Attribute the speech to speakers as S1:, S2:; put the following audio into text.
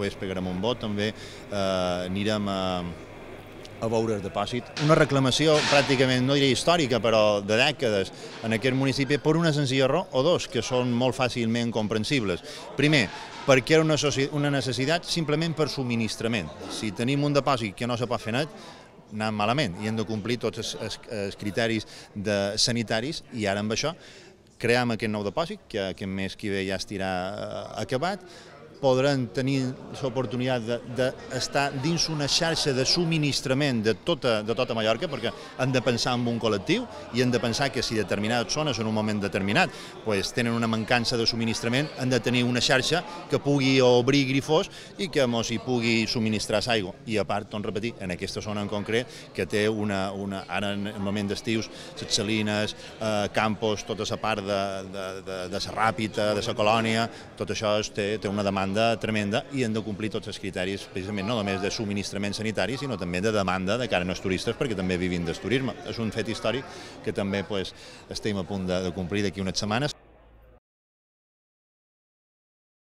S1: després pegarem un vot, també anirem a veure el depòsit. Una reclamació pràcticament, no diré històrica, però de dècades en aquest municipi per una senzilla raó o dos, que són molt fàcilment comprensibles. Primer, perquè era una necessitat simplement per subministrament. Si tenim un depòsit que no se pot fer net, anem malament i hem de complir tots els criteris sanitaris i ara amb això creem aquest nou depòsit, que aquest mes que ve ja estirà acabat, podran tenir l'oportunitat d'estar dins una xarxa de subministrament de tota Mallorca, perquè han de pensar en un col·lectiu i han de pensar que si determinades zones en un moment determinat tenen una mancança de subministrament, han de tenir una xarxa que pugui obrir grifos i que ens hi pugui subministrar l'aigua. I a part, torno a repetir, en aquesta zona en concret, que té ara en el moment d'estius, les Salines, Campos, tota la part de la Ràpita, de la Colònia, tot això té una demanda tremenda i hem de complir tots els criteris, precisament no només de subministrament sanitari, sinó també de demanda de cara als turistes, perquè també vivim del turisme. És un fet històric que també estem a punt de complir d'aquí unes setmanes.